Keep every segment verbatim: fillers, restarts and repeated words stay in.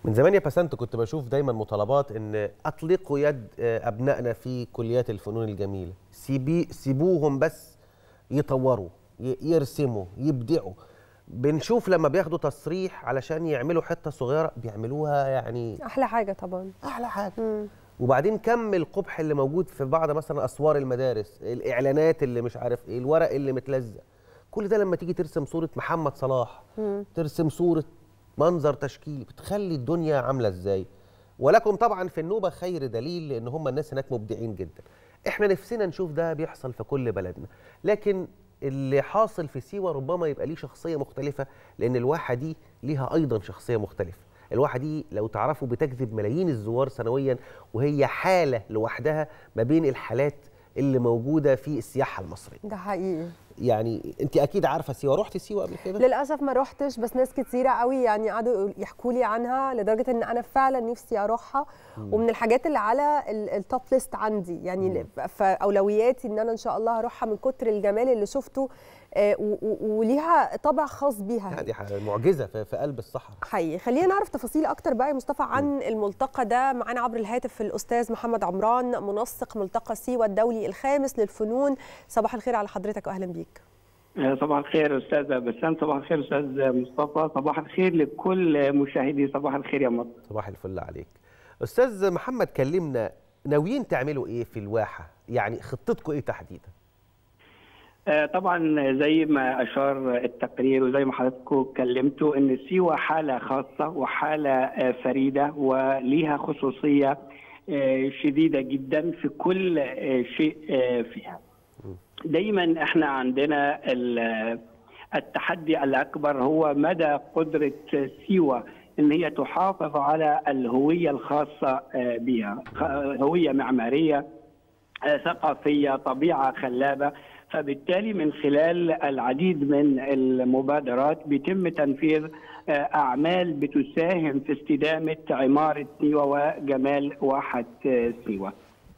من زمان يا بسنت كنت بشوف دايما مطالبات ان اطلقوا يد ابنائنا في كليات الفنون الجميله، سيبي سيبوهم بس يطوروا يرسموا يبدعوا. بنشوف لما بياخدوا تصريح علشان يعملوا حته صغيره بيعملوها يعني احلى حاجه طبعا، احلى حاجه. مم. وبعدين كم القبح اللي موجود في بعض مثلا اسوار المدارس، الاعلانات اللي مش عارف ايه، الورق اللي متلزق، كل ده لما تيجي ترسم صوره محمد صلاح، مم. ترسم صوره منظر تشكيلي، بتخلي الدنيا عامله ازاي. ولكم طبعا في النوبه خير دليل، لان هم الناس هناك مبدعين جدا. احنا نفسنا نشوف ده بيحصل في كل بلدنا، لكن اللي حاصل في سيوه ربما يبقى ليه شخصيه مختلفه، لان الواحه دي ليها ايضا شخصيه مختلفه. الواحه دي لو تعرفوا بتجذب ملايين الزوار سنويا، وهي حاله لوحدها ما بين الحالات اللي موجوده في السياحه المصريه. ده حقيقي. يعني انت اكيد عارفه سيوه، رحتي سيوه قبل كده؟ للاسف ما رحتش، بس ناس كتيره قوي يعني قعدوا يحكوا لي عنها، لدرجه ان انا فعلا نفسي اروحها. مم. ومن الحاجات اللي على التوب ليست عندي، يعني في اولوياتي ان انا ان شاء الله هروحها من كتر الجمال اللي شفته. آه وليها طابع خاص بيها. دي معجزه في قلب الصحراء حقيقي. خلينا نعرف تفاصيل اكتر بقى يا مصطفى عن م. الملتقى ده. معانا عبر الهاتف الاستاذ محمد عمران، منسق ملتقى سيوه الدولي الخامس للفنون. صباح الخير على حضرتك واهلا بيك. صباح الخير استاذه بسنت، صباح الخير استاذ مصطفى، صباح الخير لكل مشاهدي صباح الخير يا مصر. صباح الفل عليك. استاذ محمد، كلمنا، ناويين تعملوا ايه في الواحه؟ يعني خطتكم ايه تحديدا؟ طبعا زي ما اشار التقرير وزي ما حضراتكم اتكلمتوا ان سيوه حاله خاصه وحاله فريده وليها خصوصيه شديده جدا في كل شيء فيها. دايما احنا عندنا التحدي الاكبر هو مدى قدره سيوه ان هي تحافظ على الهويه الخاصه بها، هويه معماريه، ثقافيه، طبيعه خلابه. فبالتالي من خلال العديد من المبادرات بيتم تنفيذ اعمال بتساهم في استدامه عماره سيوه وجمال واحه سيوه.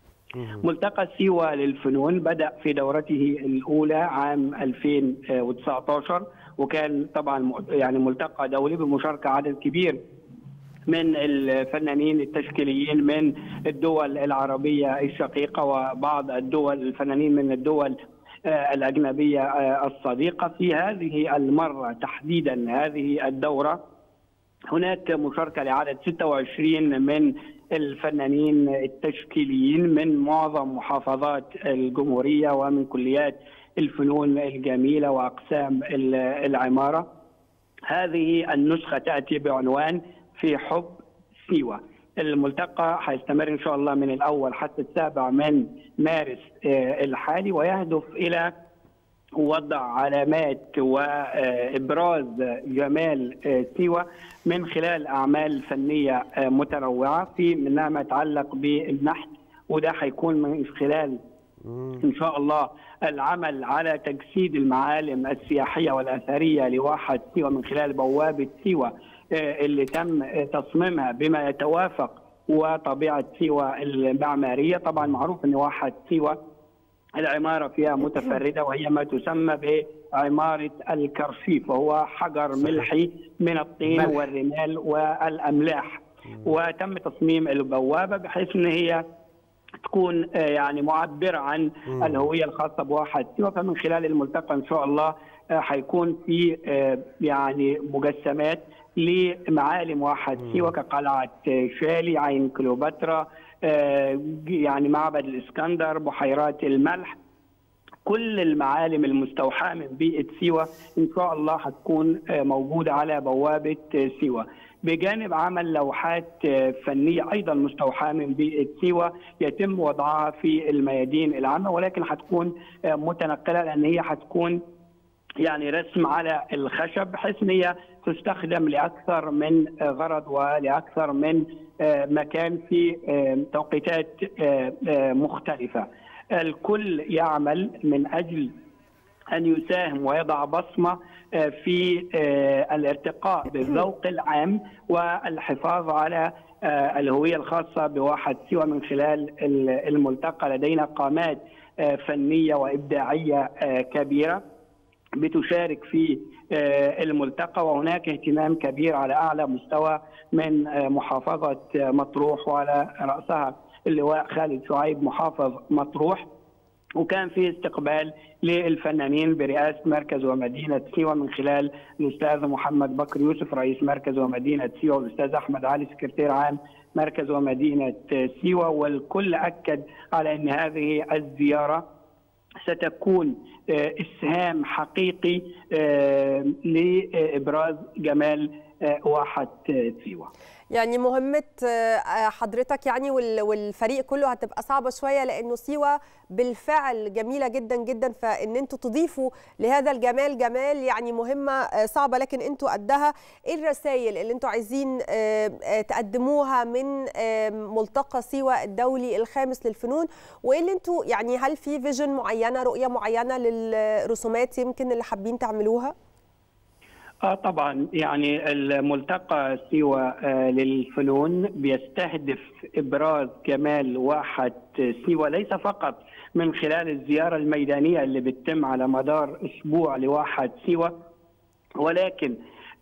ملتقى سيوه للفنون بدأ في دورته الأولى عام ألفين وتسعة عشر، وكان طبعا يعني ملتقى دولي بمشاركة عدد كبير من الفنانين التشكيليين من الدول العربية الشقيقة وبعض الدول الفنانين من الدول الأجنبية الصديقة. في هذه المرة تحديدا هذه الدورة هناك مشاركة لعدد ستة وعشرين من الفنانين التشكيليين من معظم محافظات الجمهورية ومن كليات الفنون الجميلة وأقسام العمارة. هذه النسخة تأتي بعنوان في حب سيوة. الملتقى هيستمر إن شاء الله من الأول حتى السابع من مارس الحالي، ويهدف إلى وضع علامات وإبراز جمال سيوة من خلال أعمال فنية متنوعة في منها ما يتعلق بالنحت، وده هيكون من خلال إن شاء الله العمل على تجسيد المعالم السياحية والأثرية لواحة سيوة من خلال بوابة سيوة اللي تم تصميمها بما يتوافق وطبيعة سيوة المعمارية. طبعا معروف أن واحة سيوة العمارة فيها متفردة، وهي ما تسمى بعمارة الكرشيف، وهو حجر ملحي من الطين ملح. والرمال والأملاح. وتم تصميم البوابة بحيث أن هي تكون يعني معبرة عن مم. الهوية الخاصة بواحة سيوة. فمن خلال الملتقى إن شاء الله حيكون في يعني مجسمات لمعالم واحة سيوة كقلعة شالي، عين كليوباترا، يعني معبد الإسكندر، بحيرات الملح. كل المعالم المستوحاة من بيئة سيوة إن شاء الله هتكون موجودة على بوابة سيوة، بجانب عمل لوحات فنية أيضا مستوحاة من بيئة سيوة يتم وضعها في الميادين العامة، ولكن هتكون متنقلة لأن هي هتكون يعني رسم على الخشب بحيث ان هي تستخدم لاكثر من غرض ولاكثر من مكان في توقيتات مختلفه. الكل يعمل من اجل ان يساهم ويضع بصمه في الارتقاء بالذوق العام والحفاظ على الهويه الخاصه بواحة سيوة من خلال الملتقى. لدينا قامات فنيه وابداعيه كبيره بتشارك في الملتقى، وهناك اهتمام كبير على أعلى مستوى من محافظة مطروح وعلى رأسها اللواء خالد شعيب محافظ مطروح. وكان في استقبال للفنانين برئاسة مركز ومدينة سيوة من خلال الأستاذ محمد بكر يوسف رئيس مركز ومدينة سيوة، والأستاذ أحمد علي سكرتير عام مركز ومدينة سيوة. والكل أكد على أن هذه الزيارة ستكون إسهام حقيقي لإبراز جمال واحة سيوة. يعني مهمة حضرتك يعني والفريق كله هتبقى صعبة شوية، لأنه سيوة بالفعل جميلة جدا جدا، فإن أنتوا تضيفوا لهذا الجمال جمال يعني مهمة صعبة، لكن أنتوا قدها. إيه الرسائل اللي أنتوا عايزين تقدموها من ملتقى سيوة الدولي الخامس للفنون؟ وإيه اللي أنتوا يعني، هل في فيجن معينة، رؤية معينة للرسومات يمكن اللي حابين تعملوها؟ آه طبعا، يعني الملتقى سيوة آه للفنون بيستهدف إبراز جمال واحة سيوة، ليس فقط من خلال الزيارة الميدانية اللي بتتم على مدار أسبوع لواحة سيوة، ولكن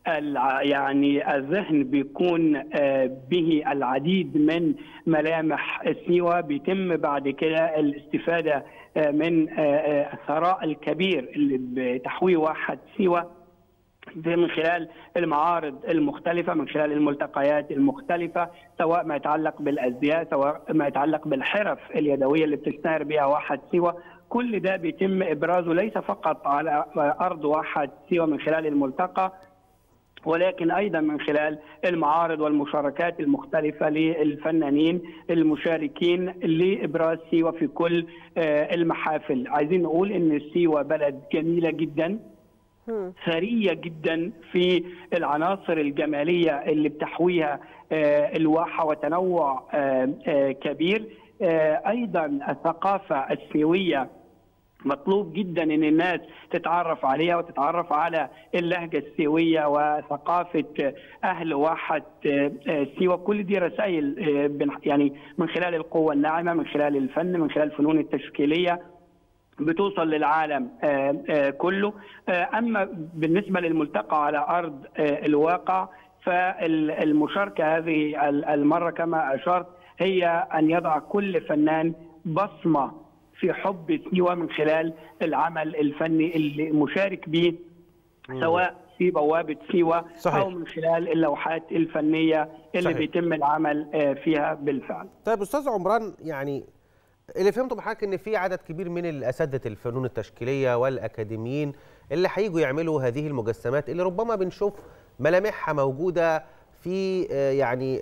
يعني الذهن بيكون آه به العديد من ملامح سيوة. بيتم بعد كده الاستفادة آه من آه الثراء الكبير اللي بتحويه واحة سيوة من خلال المعارض المختلفة، من خلال الملتقيات المختلفة، سواء ما يتعلق بالأزياء، سواء ما يتعلق بالحرف اليدوية اللي بتشتهر بها واحة سيوة. كل ده بيتم إبرازه ليس فقط على أرض واحة سيوة من خلال الملتقى، ولكن أيضا من خلال المعارض والمشاركات المختلفة للفنانين المشاركين لإبراز سيوة في كل المحافل. عايزين نقول إن سيوة بلد جميلة جدا، ثرية جدا في العناصر الجمالية اللي بتحويها الواحة، وتنوع كبير. أيضا الثقافة السيوية مطلوب جدا ان الناس تتعرف عليها وتتعرف على اللهجة السيوية وثقافة أهل واحة سيوة. كل دي رسائل يعني من خلال القوة الناعمة، من خلال الفن، من خلال الفنون التشكيلية بتوصل للعالم كله. أما بالنسبة للملتقى على أرض الواقع، فالمشاركة هذه المرة كما أشرت هي أن يضع كل فنان بصمة في حب سيوة من خلال العمل الفني اللي مشارك به، سواء في بوابة سيوة صحيح. أو من خلال اللوحات الفنية اللي صحيح. بيتم العمل فيها بالفعل. طيب أستاذ عمران، يعني اللي فهمته من حضرتك ان في عدد كبير من الاساتذه الفنون التشكيليه والاكاديميين اللي هيجوا يعملوا هذه المجسمات اللي ربما بنشوف ملامحها موجوده في يعني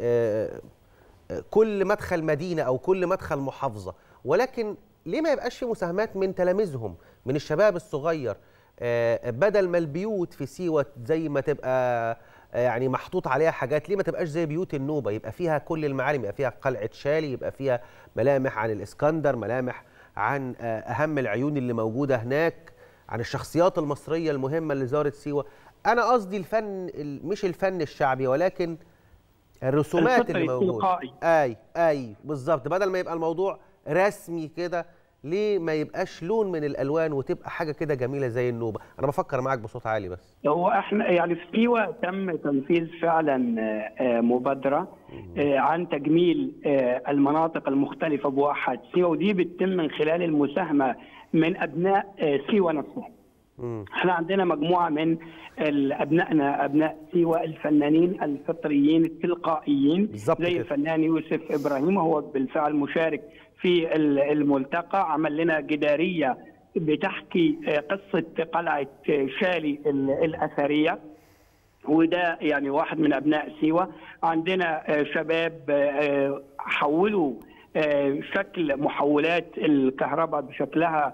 كل مدخل مدينه او كل مدخل محافظه، ولكن ليه ما يبقاش في مساهمات من تلاميذهم، من الشباب الصغير، بدل ما البيوت في سيوة زي ما تبقى يعني محطوط عليها حاجات، ليه ما تبقاش زي بيوت النوبة، يبقى فيها كل المعالم، يبقى فيها قلعة شالي، يبقى فيها ملامح عن الإسكندر، ملامح عن أهم العيون اللي موجودة هناك، عن الشخصيات المصرية المهمة اللي زارت سيوة. أنا قصدي الفن، مش الفن الشعبي، ولكن الرسومات اللي موجودة. أي أي بالظبط، بدل ما يبقى الموضوع رسمي كده، ليه ما يبقاش لون من الالوان وتبقى حاجه كده جميله زي النوبه؟ انا بفكر معاك بصوت عالي. بس هو احنا يعني في سيوه تم تنفيذ فعلا مبادره عن تجميل المناطق المختلفه بواحة سيوه، ودي بتتم من خلال المساهمه من ابناء سيوه نفسهم. احنا عندنا مجموعه من ابنائنا، ابناء سيوه الفنانين الفطريين التلقائيين، زي الفنان يوسف ابراهيم، وهو بالفعل مشارك في الملتقى. عمل لنا جداريه بتحكي قصه قلعه شالي الاثريه، وده يعني واحد من ابناء سيوه. عندنا شباب حولوا شكل محولات الكهرباء بشكلها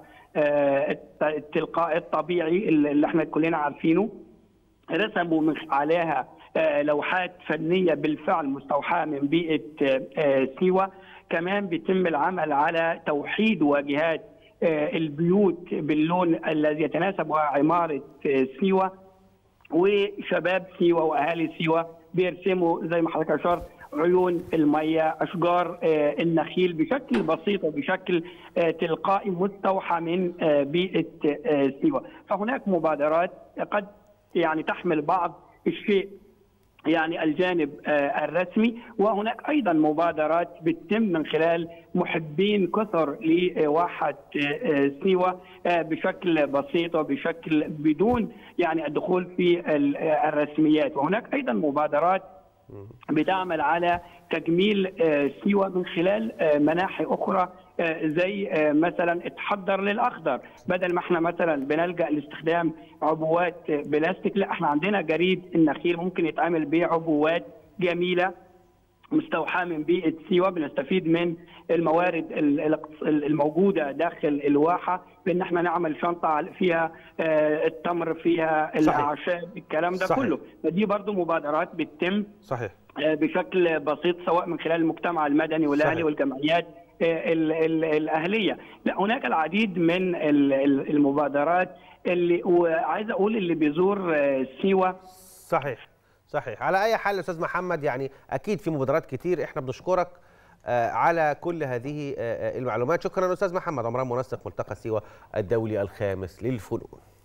التلقائي الطبيعي اللي احنا كلنا عارفينه، رسموا من عليها لوحات فنيه بالفعل مستوحاه من بيئه سيوه. كمان بيتم العمل على توحيد واجهات البيوت باللون الذي يتناسب مع عماره سيوه، وشباب سيوه واهالي سيوه بيرسموا زي ما حضرتك اشرت عيون الميه، اشجار النخيل بشكل بسيط وبشكل تلقائي مستوحى من بيئه سيوه. فهناك مبادرات قد يعني تحمل بعض الشيء يعني الجانب الرسمي، وهناك ايضا مبادرات بتتم من خلال محبين كثر لواحه سيوه بشكل بسيط وبشكل بدون يعني الدخول في الرسميات. وهناك ايضا مبادرات بتعمل على تجميل سيوه من خلال مناحي اخرى، زي مثلا اتحضر للاخضر، بدل ما احنا مثلا بنلجا لاستخدام عبوات بلاستيك، لا احنا عندنا جريد النخيل ممكن يتعمل بيه عبوات جميله مستوحاه من بيئه سيوه، بنستفيد من الموارد الموجوده داخل الواحه بان احنا نعمل شنطه فيها التمر، فيها الاعشاب، الكلام ده صحيح. كله. فدي برضو مبادرات بتتم صحيح بشكل بسيط سواء من خلال المجتمع المدني والاهلي والجمعيات الاهليه. لا هناك العديد من المبادرات اللي وعايز اقول اللي بيزور سيوه صحيح صحيح. على اي حال استاذ محمد، يعني اكيد في مبادرات كتير، احنا بنشكرك على كل هذه المعلومات. شكرا استاذ محمد عمران، منسق ملتقى سيوه الدولي الخامس للفنون.